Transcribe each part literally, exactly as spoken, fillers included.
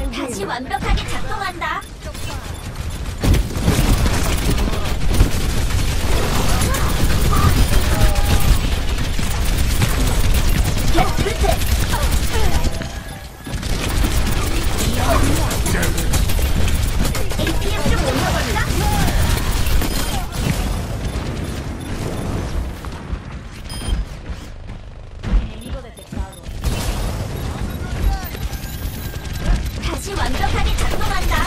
다시 완벽하게 작동한다. Get with it. 에이피엠 좀 올려볼까? 다시 완벽하게 작동한다.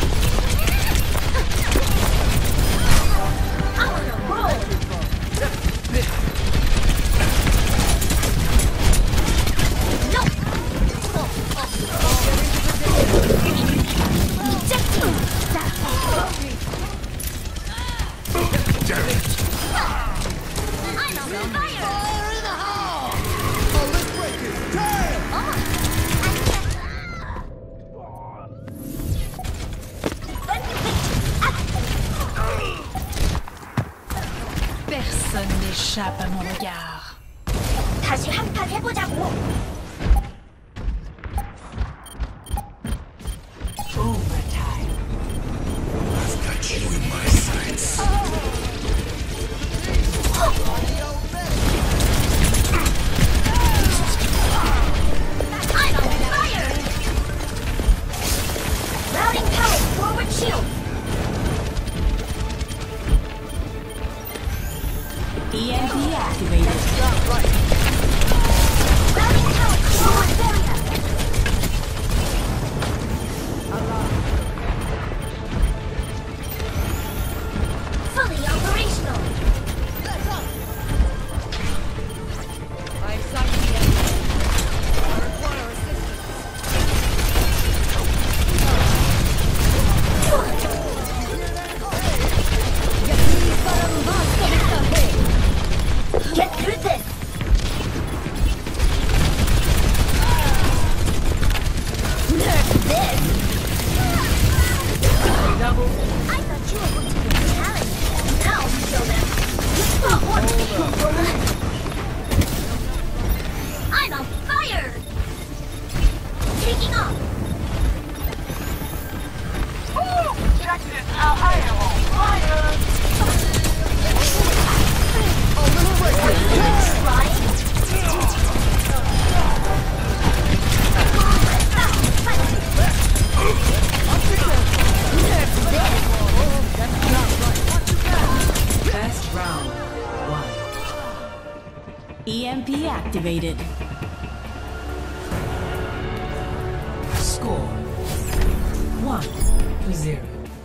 Personne n'échappe à mon regard. 다시 한판 해보자고. Overtime. I've got you in my sights. I'm on fire! Routing power forward shield. E M P activated. Routing power forward barrier. Fully operational. I've sighted the enemy. I require assistance. Get through this. Nerf this. Double. I thought you were going to be a challenge. Now I'll show them. Not one people. I'm on fire. Taking off. First round. One. E M P activated. Score. One to zero.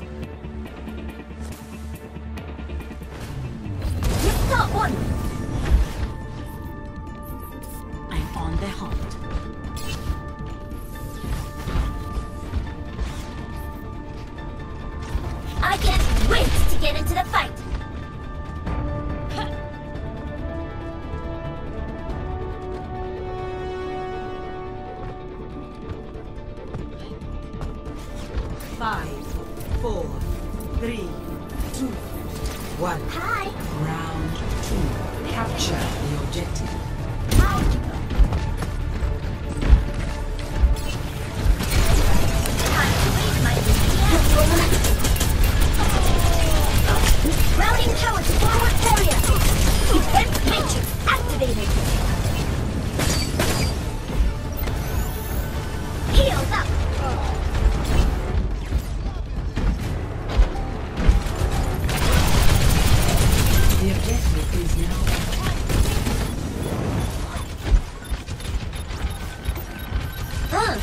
You've got one. I'm on the hunt. I can't wait to get into the fight. Five, four, three, two, one. Hi. Round two. Capture the objective. How'd you go? Time to raise my D P S. Routing power to forward area. Defense matrix activated. Healed up. The objective is now. Huh.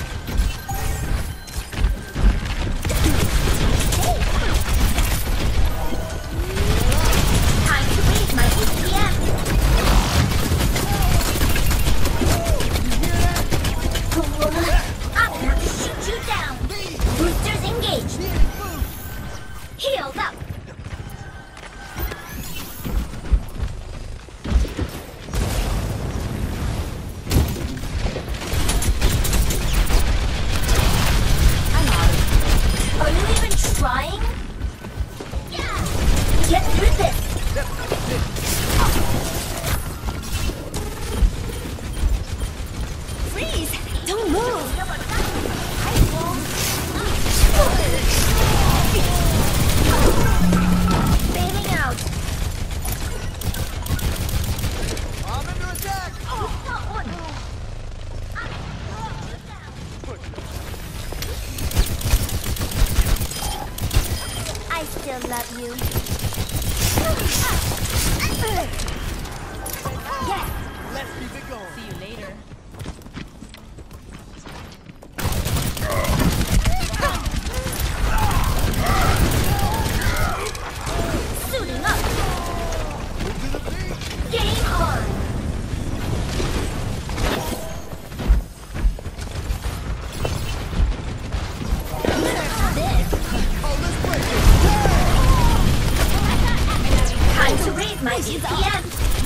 Time to raise my D P S. I'm gonna have to shoot you down. Boosters engaged. Healed up. Are you even trying? Yeah. Get through this. Freeze! Don't move. I won't. I love you. Yes! Let's keep it going. See you later. Suiting up! Move to the beat. Game on! This! Oh, let's break it. Time to raise my D P S!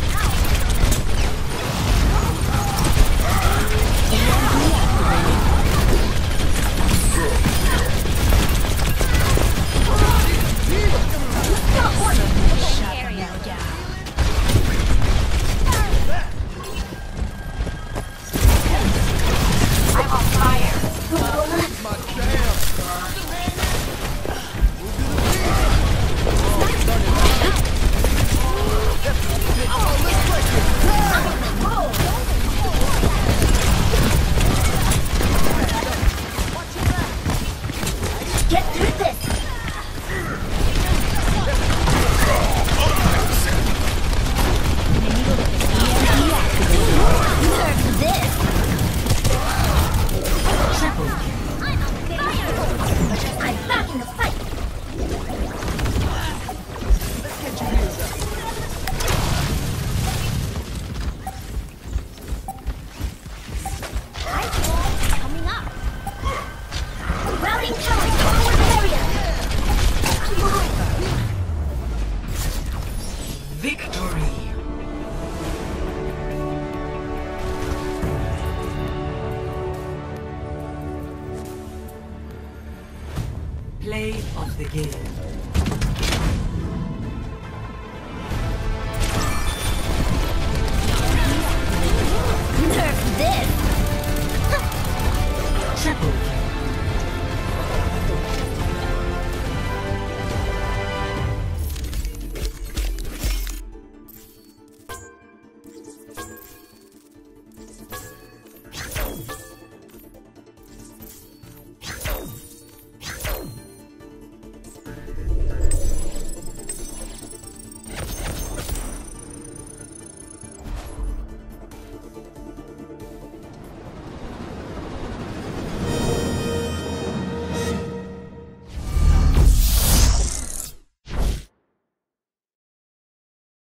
My jam. Get through this! Nerf this! Triple I'm on fire! I'm back in the fight! Let's get you healed up. Hi, coming up! Routing power to forward area! victory. Play of the game. Nerf this! Triple